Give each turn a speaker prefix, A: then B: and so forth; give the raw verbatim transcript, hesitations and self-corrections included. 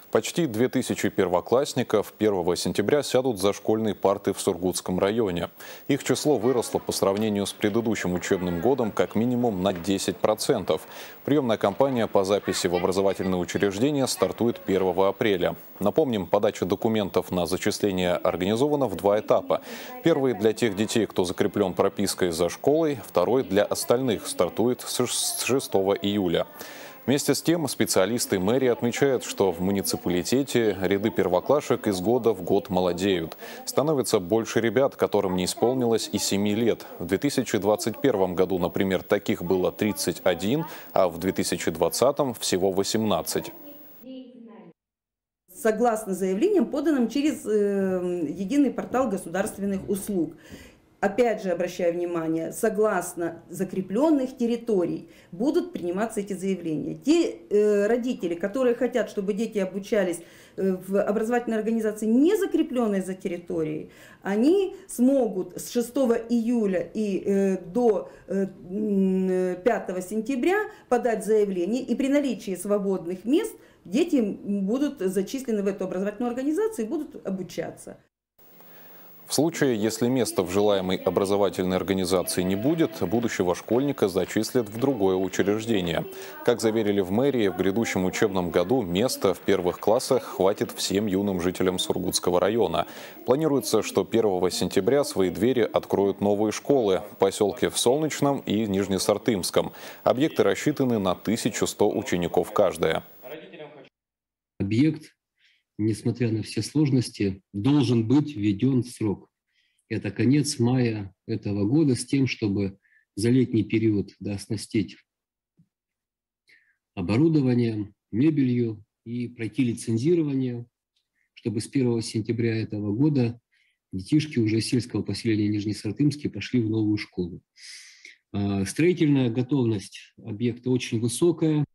A: Почти две тысячи первоклассников первого сентября сядут за школьные парты в Сургутском районе. Их число выросло по сравнению с предыдущим учебным годом как минимум на десять процентов. Приемная кампания по записи в образовательные учреждения стартует первого апреля. Напомним, подача документов на зачисление организована в два этапа. Первый для тех детей, кто закреплен пропиской за школой, второй для остальных стартует с шестого июля. Вместе с тем, специалисты мэрии отмечают, что в муниципалитете ряды первоклашек из года в год молодеют. Становится больше ребят, которым не исполнилось и семи лет. В две тысячи двадцать первом году, например, таких было тридцать один, а в две тысячи двадцатом всего восемнадцать.
B: Согласно заявлениям, поданным через э, единый портал государственных услуг. Опять же, обращаю внимание, согласно закрепленных территорий будут приниматься эти заявления. Те э, родители, которые хотят, чтобы дети обучались э, в образовательной организации, не закрепленной за территорией, они смогут с шестого июля и э, до э, пятого сентября подать заявление, и при наличии свободных мест дети будут зачислены в эту образовательную организацию и будут обучаться.
A: В случае, если места в желаемой образовательной организации не будет, будущего школьника зачислят в другое учреждение. Как заверили в мэрии, в грядущем учебном году места в первых классах хватит всем юным жителям Сургутского района. Планируется, что первого сентября свои двери откроют новые школы в поселке в Солнечном и Нижнесартымском. Объекты рассчитаны на тысячу сто учеников каждая.
C: Объект, несмотря на все сложности, должен быть введен в срок. Это конец мая этого года, с тем, чтобы за летний период да, оснастить оборудованием, мебелью и пройти лицензирование, чтобы с первого сентября этого года детишки уже сельского поселения Нижнесартымский пошли в новую школу. Строительная готовность объекта очень высокая.